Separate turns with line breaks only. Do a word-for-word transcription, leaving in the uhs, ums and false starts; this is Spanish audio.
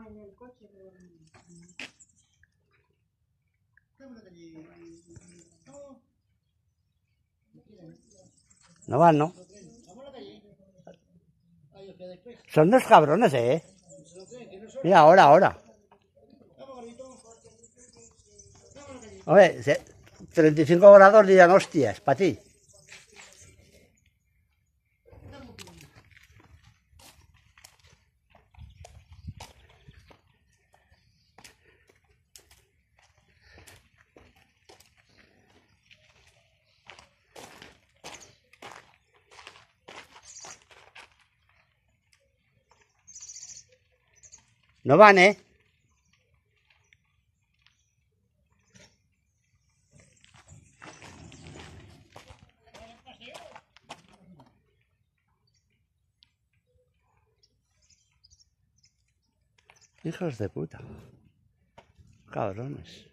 No van, ¿no? Son dos cabrones, ¿eh? Mira, ahora, ahora. Oye, treinta y cinco grados dirán hostias, para ti. No van, ¿eh? Hijos de puta. Cabrones.